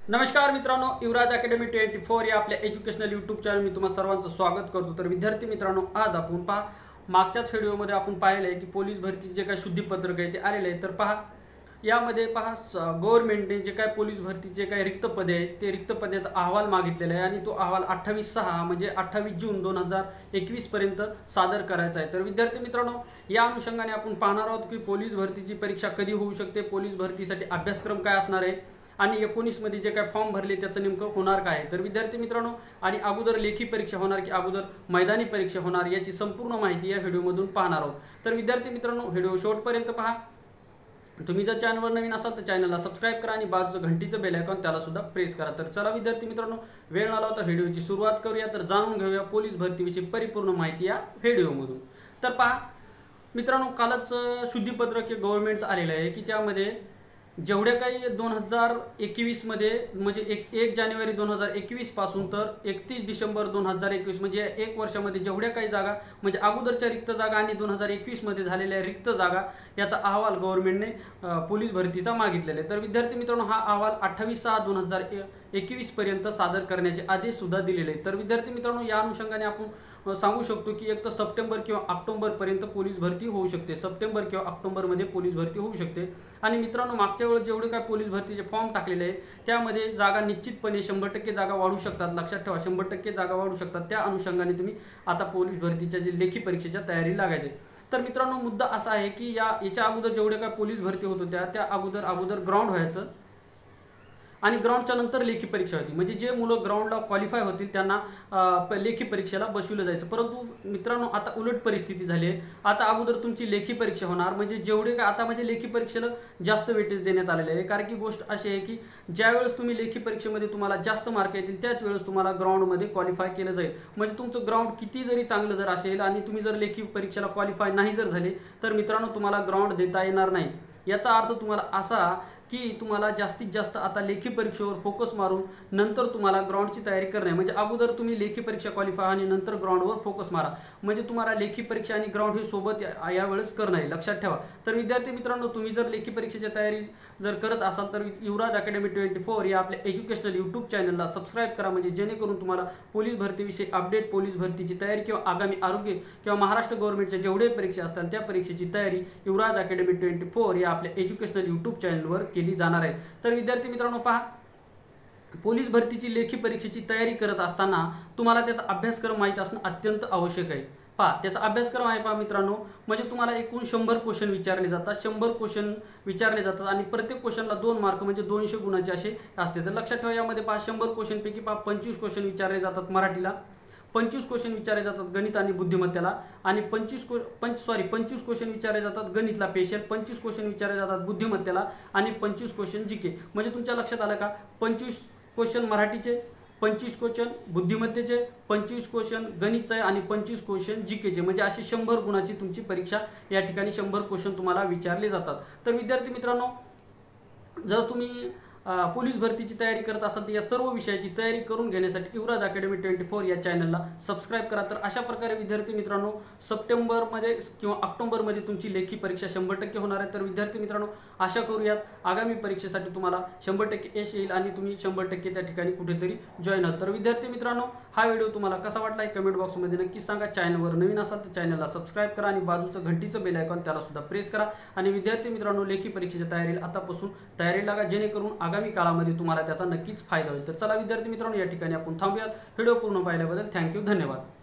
नमस्कार मित्रांनो, युवराज अकॅडमी 24 या आपल्या एज्युकेशनल यूट्यूब चॅनल मी तुम्हा सर्वांचं स्वागत करतो। तर विद्यार्थी मित्रांनो, आज आपण मागच्याच व्हिडिओमध्ये आपण पाहिले की पोलीस भरतीचे जे काही शुद्धीपत्रक आहे ते आलेले आहे। तर यामध्ये गव्हर्नमेंटने जे काही पोलीस भरतीचे काही रिक्त पदे आहेत ते रिक्त पदाचा अहवाल मागितलेला आहे आणि तो अहवाल 28/6 म्हणजे 28 जून 2021 पर्यंत सादर करायचा आहे। तर विद्यार्थी मित्रांनो, या अनुषंगाने आपण पाहणार आहोत की पोलीस भरतीची परीक्षा कधी होऊ शकते, पोलीस भरतीसाठी अभ्यासक्रम काय असणार आहे आणि 19 मध्ये जे काय फॉर्म भरले त्याचं नेमकं होणार काय। तर विद्यार्थी मित्रांनो, आणि अगोदर लेखी परीक्षा होणार की अगोदर मैदानी परीक्षा होणार याची संपूर्ण माहिती या व्हिडिओमधून पाहणार आहोत। तर विद्यार्थी मित्रांनो, व्हिडिओ शेवटपर्यंत पहा। तुम्ही जर चॅनलवर नवीन असाल तर चॅनलला सबस्क्राइब करा आणि बाजूचं घंटीचं बेल आयकॉन त्याला सुद्धा प्रेस करा। तर चला विद्यार्थी मित्रांनो, वेळ न लावता व्हिडिओची सुरुवात करूया। तर जाणून घेऊया पोलीस भरतीविषयी परिपूर्ण माहिती या व्हिडिओमधून। तर पहा मित्रांनो, कालच शुद्धीपत्रक हे गव्हर्नमेंटचं आलेलं आहे की त्यामध्ये जेवढ्या काही 2021 मध्ये म्हणजे 1 जानेवारी 2021 पासून तर 31 डिसेंबर 2021 म्हणजे एक वर्षामध्ये जेवढ्या काही जागा म्हणजे अगोदरच्या रिक्त जागा आणि 2021 मध्ये झालेल्या रिक्त जागा याचा अहवाल गव्हर्नमेंटने पोलीस भरतीचा मागितलेला आहे। तर विद्यार्थी मित्रांनो, हा अहवाल 28/6/2021 पर्यंत सादर करण्याचे आदेश सुद्धा दिलेले आहेत। तर विद्यार्थी मित्रांनो, या अनुषंगाने आपण सांगू शकतो की एक तर सप्टेंबर किंवा ऑक्टोबर पर्यंत पोलीस भरती होऊ शकते, सप्टेंबर किंवा ऑक्टोबर मध्ये पोलीस भरती होऊ शकते। आणि मित्रांनो, मागच्या वेळेस जेवढे काय पोलीस भरतीचे फॉर्म टाकलेले आहे त्यामध्ये जागा निश्चितपणे 100% जागा वाढू शकतात। लक्षात ठेवा, 100% जागा वाढू शकतात। त्या अनुषंगाने तुम्ही आता पोलीस भरतीच्या जे लेखी परीक्षेच्या तयारी लागायचे। तर मित्रांनो, मुद्दा असा आहे की याच्या अगोदर जेवढे काय पोलीस भरती होत होत्या त्या अगोदर ग्राउंड व्हायचं आणि ग्राउंडच्या नंतर लेखी परीक्षा होती। म्हणजे जे मुलं ग्राउंडला क्वालिफाय होतील त्यांना लेखी परीक्षेला बसवलं जायचं। परंतु मित्रांनो, आता उलट परिस्थिती झाली आहे। आता अगोदर तुमची लेखी परीक्षा होणार म्हणजे जेवढे काय आता म्हणजे लेखी परीक्षेला जास्त वेटेज देण्यात आलेले आहे। कारण की गोष्ट अशी आहे की ज्यावेळेस तुम्ही लेखी परीक्षेमध्ये तुम्हाला जास्त मार्क येतील त्याच वेळेस तुम्हाला ग्राउंडमध्ये क्वालिफाय केलं जाईल। म्हणजे तुमचं ग्राउंड किती जरी चांगलं जर असेल आणि तुम्ही जर लेखी परीक्षेला क्वालिफाय नाही जर झाले तर मित्रांनो तुम्हाला ग्राउंड देता येणार नाही। याचा अर्थ तुम्हाला असा की तुम्हाला जास्तीत जास्त आता लेखी परीक्षेवर फोकस मारून नंतर तुम्हाला ग्राउंडची तयारी करणे म्हणजे अगोदर तुम्ही लेखी परीक्षा क्वालिफाय आणि नंतर ग्राउंडवर फोकस मारा। म्हणजे तुम्हाला लेखी परीक्षा आणि ग्राउंड हे सोबत यावेळेस करणे आहे, लक्षात ठेवा। तर विद्यार्थी मित्रांनो, तुम्ही जर लेखी परीक्षेची तयारी जर करत असाल तर युवराज अकॅडमी 24 या आपल्या एज्युकेशनल यूट्यूब चॅनलला सबस्क्राइब करा, म्हणजे जेणेकरून तुम्हाला पोलीस भरतीविषयी अपडेट, पोलीस भरतीची तयारी किंवा आगामी आरोग्य किंवा महाराष्ट्र गव्हर्नमेंटच्या जेवढे परीक्षा असतात त्या परीक्षेची तयारी युवराज अकॅडमी 24 या आपल्या एज्युकेशनल यूट्यूब चॅनलवर केली जाणार आहे। तर विद्यार्थी मित्रांनो, पहा, पोलीस भरतीची लेखी परीक्षेची तयारी करत असताना तुम्हाला त्याचा अभ्यासक्रम माहित असणं अत्यंत आवश्यक आहे। पहा, त्याचा अभ्यासक्रम आहे पहा मित्रांनो, म्हणजे तुम्हाला एकूण 100 क्वेश्चन विचारले जातात, 100 क्वेश्चन विचारले जातात आणि प्रत्येक क्वेश्चनला 2 मार्क म्हणजे 200 गुणाचे असे असते। तर लक्षात ठेवा, यामध्ये पहा 100 क्वेश्चन पैकी 25 क्वेश्चन विचारले जातात मराठीला, 25 क्वेश्चन विचारले जातात गणित आणि बुद्धिमत्तेला आणि 25 क्वेश्चन विचारले जातात गणितला स्पेशल, 25 क्वेश्चन विचारले जातात बुद्धिमत्तेला आणि 25 क्वेश्चन जीके। म्हणजे तुमच्या लक्षात आलं का, 25 क्वेश्चन मराठीचे, 25 क्वेश्चन बुद्धिमत्तेचे, 25 क्वेश्चन गणितचे आणि 25 क्वेश्चन जीकेचे, म्हणजे अशी 100 गुणाची तुमची परीक्षा या ठिकाणी 100 क्वेश्चन तुम्हाला विचारले जातात। तर विद्यार्थी मित्रांनो, जर तुम्ही पोलीस भरतीची तयारी करत असाल तर या सर्व विषयाची तयारी करून घेण्यासाठी युवराज अकॅडमी 24 या चॅनलला सबस्क्राइब करा। तर अशा प्रकारे विद्यार्थी मित्रांनो, सप्टेंबरमध्ये किंवा ऑक्टोबरमध्ये तुमची लेखी परीक्षा 100% होणार आहे। तर विद्यार्थी मित्रांनो, आशा करूयात आगामी परीक्षेसाठी तुम्हाला 100% यश येईल आणि तुम्ही 100% त्या ठिकाणी कुठेतरी जॉईन व्हाल। तर विद्यार्थी मित्रांनो, हा व्हिडिओ तुम्हाला कसा वाटला कमेंट बॉक्समध्ये नक्कीच सांगा। चॅनलवर नवीन असाल तर चॅनलला सबस्क्राइब करा आणि बाजूचं घंटीचं बेल आयकॉन त्याला सुद्धा प्रेस करा। आणि विद्यार्थी मित्रांनो, लेखी परीक्षेच्या तयारीला आतापासून तयारी लागा, जेणेकरून आगामी काळामध्ये तुम्हाला त्याचा नक्कीच फायदा होईल। तर चला विद्यार्थी मित्रांनो, या ठिकाणी आपण थांबूयात। व्हिडिओ पूर्ण पाहिल्याबद्दल थँक्यू, धन्यवाद।